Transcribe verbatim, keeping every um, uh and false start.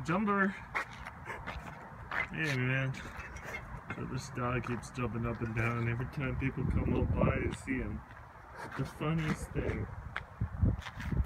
Jumper! Hey man. So this dog keeps jumping up and down every time people come up by and see him. The funniest thing.